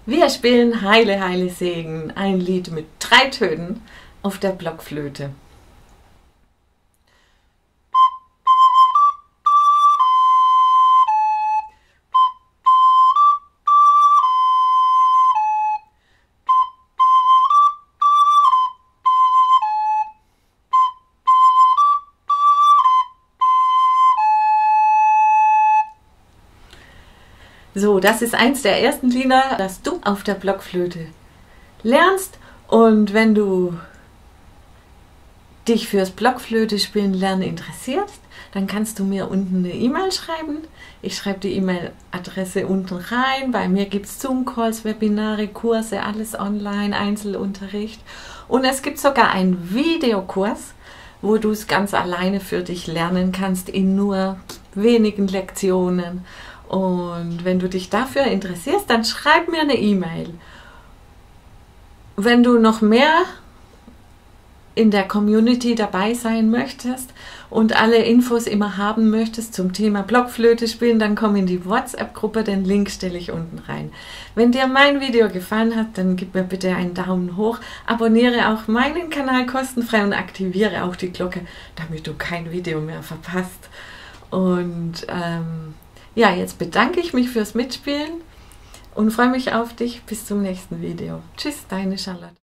Wir spielen Heile, Heile Segen, ein Lied mit 3 Tönen auf der Blockflöte. So, das ist eins der ersten Lieder, das du auf der Blockflöte lernst. Und wenn du dich fürs Blockflöte spielen lernen interessierst, dann kannst du mir unten eine E-Mail schreiben. Ich schreibe die E-Mail-Adresse unten rein. Bei mir gibt es Zoom-Calls, Webinare, Kurse, alles online, Einzelunterricht. Und es gibt sogar einen Videokurs, wo du es ganz alleine für dich lernen kannst in nur wenigen Lektionen. Und wenn du dich dafür interessierst, dann schreib mir eine E-Mail. Wenn du noch mehr in der Community dabei sein möchtest und alle Infos immer haben möchtest zum Thema Blockflöte spielen, dann komm in die WhatsApp-Gruppe, den Link stelle ich unten rein. Wenn dir mein Video gefallen hat, dann gib mir bitte einen Daumen hoch, abonniere auch meinen Kanal kostenfrei und aktiviere auch die Glocke, damit du kein Video mehr verpasst. Und ja, jetzt bedanke ich mich fürs Mitspielen und freue mich auf dich. Bis zum nächsten Video. Tschüss, deine Charlotte.